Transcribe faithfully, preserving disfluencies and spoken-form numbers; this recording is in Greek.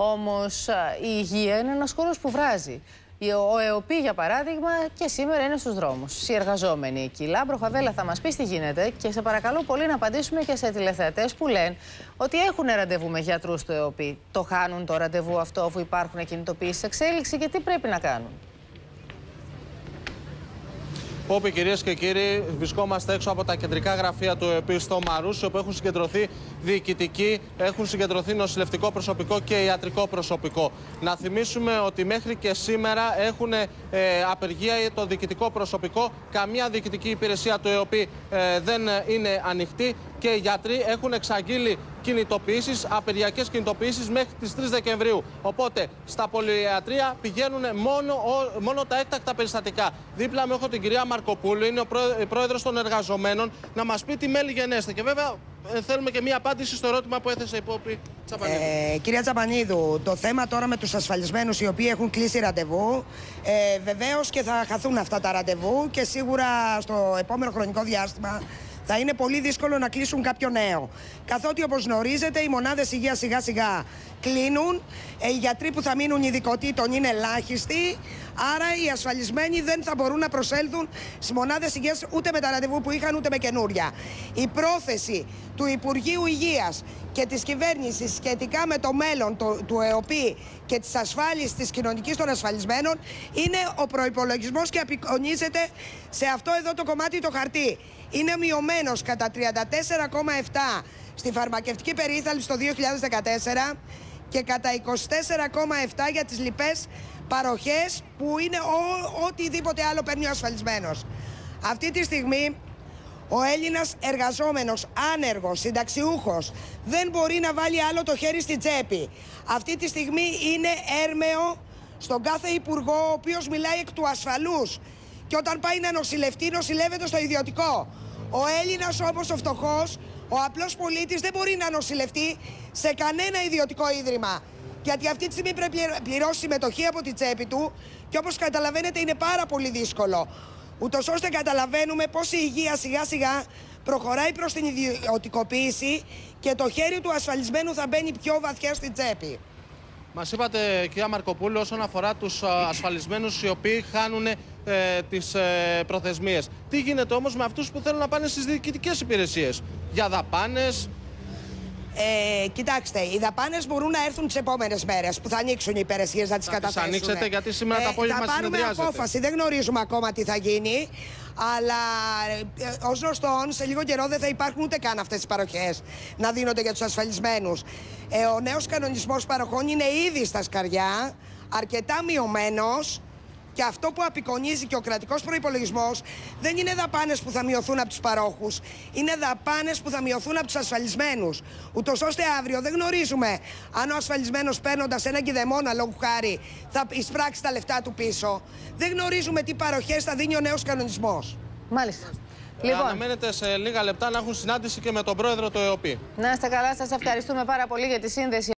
Όμως η υγεία είναι ένας χώρος που βράζει. Ο ΕΟΠΗ, για παράδειγμα, και σήμερα είναι στους δρόμους. Οι εργαζόμενοι εκεί. Λάμπρο Χαβέλα, θα μας πεις τι γίνεται και σε παρακαλώ πολύ να απαντήσουμε και σε τηλεθεατές που λένε ότι έχουν ραντεβού με γιατρούς στο ΕΟΠΗ. Το χάνουν το ραντεβού αυτό αφού υπάρχουν κινητοποιήσεις εξέλιξη και τι πρέπει να κάνουν? Πόποι, κυρίες και κύριοι, βρισκόμαστε έξω από τα κεντρικά γραφεία του ΕΟΠΗ στο Μαρούσιο, όπου έχουν συγκεντρωθεί διοικητικοί, έχουν συγκεντρωθεί νοσηλευτικό προσωπικό και ιατρικό προσωπικό. Να θυμίσουμε ότι μέχρι και σήμερα έχουν ε, απεργία το διοικητικό προσωπικό. Καμία διοικητική υπηρεσία του ΕΟΠΗ ε, δεν είναι ανοιχτή και οι γιατροί έχουν εξαγγείλει κινητοποιήσεις, απεργιακές κινητοποιήσεις μέχρι τις τρεις Δεκεμβρίου. Οπότε στα πολυιατρία πηγαίνουν μόνο, μόνο τα έκτακτα περιστατικά. Δίπλα μου έχω την κυρία Μαρκοπούλου, είναι ο πρόεδρος των εργαζομένων, να μας πει τι μέλη γενέστε. Και βέβαια θέλουμε και μία απάντηση στο ερώτημα που έθεσε η Πόπη Τσαπανίδου. Ε, κυρία Τσαπανίδου, το θέμα τώρα με τους ασφαλισμένους οι οποίοι έχουν κλείσει ραντεβού, ε, βεβαίως και θα χαθούν αυτά τα ραντεβού και σίγουρα στο επόμενο χρονικό διάστημα θα είναι πολύ δύσκολο να κλείσουν κάποιο νέο. Καθότι, όπως γνωρίζετε, οι μονάδες υγείας σιγά σιγά κλείνουν, οι γιατροί που θα μείνουν ειδικοτήτων είναι ελάχιστοι, άρα οι ασφαλισμένοι δεν θα μπορούν να προσέλθουν στις μονάδες υγείας ούτε με τα ραντεβού που είχαν ούτε με καινούρια. Η πρόθεση του Υπουργείου Υγείας και της κυβέρνησης σχετικά με το μέλλον του, του ΕΟΠΗ και της ασφάλισης της κοινωνικής των ασφαλισμένων είναι ο προϋπολογισμός και απεικονίζεται σε αυτό εδώ το κομμάτι το χαρτί. Είναι μειωμένος κατά τριάντα τέσσερα κόμμα επτά στη φαρμακευτική περίθαλψη το δύο χιλιάδες δεκατέσσερα και κατά είκοσι τέσσερα κόμμα επτά για τις λοιπές παροχές που είναι οτιδήποτε άλλο παίρνει ο ασφαλισμένος. Αυτή τη στιγμή ο Έλληνας εργαζόμενος, άνεργος, συνταξιούχος δεν μπορεί να βάλει άλλο το χέρι στη τσέπη. Αυτή τη στιγμή είναι έρμεο στον κάθε υπουργό ο οποίος μιλάει εκ του ασφαλούς. Και όταν πάει να νοσηλευτεί, νοσηλεύεται στο ιδιωτικό. Ο Έλληνας, όπως ο φτωχός, ο απλός πολίτης δεν μπορεί να νοσηλευτεί σε κανένα ιδιωτικό ίδρυμα. Γιατί αυτή τη στιγμή πρέπει να πληρώσει συμμετοχή από τη τσέπη του και όπως καταλαβαίνετε είναι πάρα πολύ δύσκολο. Ούτως ώστε καταλαβαίνουμε πως η υγεία σιγά σιγά προχωράει προς την ιδιωτικοποίηση και το χέρι του ασφαλισμένου θα μπαίνει πιο βαθιά στη τσέπη. Μας είπατε, κυρία Μαρκοπούλου, όσον αφορά τους ασφαλισμένους οι οποίοι χάνουν ε, τις ε, προθεσμίες. Τι γίνεται όμως με αυτούς που θέλουν να πάνε στις διοικητικές υπηρεσίες, για δαπάνες? Ε, κοιτάξτε, οι δαπάνες μπορούν να έρθουν τις επόμενες μέρες που θα ανοίξουν οι υπηρεσίες να τις θα καταθέσουν. Θα ανοίξετε γιατί σήμερα ε, το απόγευμα συνεδριάζεται. Θα πάρουμε απόφαση, δεν γνωρίζουμε ακόμα τι θα γίνει. Αλλά ε, ως γνωστόν, σε λίγο καιρό δεν θα υπάρχουν ούτε καν αυτές τις παροχές να δίνονται για τους ασφαλισμένους. Ε, ο νέος κανονισμός παροχών είναι ήδη στα σκαριά, αρκετά μειωμένος. Και αυτό που απεικονίζει και ο κρατικός προϋπολογισμός δεν είναι δαπάνες που θα μειωθούν από τους παρόχους, είναι δαπάνες που θα μειωθούν από τους ασφαλισμένους. Ούτως ώστε αύριο δεν γνωρίζουμε αν ο ασφαλισμένος παίρνοντας ένα κηδεμόνα λόγου χάρη θα εισπράξει τα λεφτά του πίσω. Δεν γνωρίζουμε τι παροχές θα δίνει ο νέος κανονισμός. Μάλιστα. Λοιπόν, αναμένεται σε λίγα λεπτά να έχουν συνάντηση και με τον πρόεδρο του ΕΟΠΗ. Να είστε καλά, σας ευχαριστούμε πάρα πολύ για τη σύνδεση.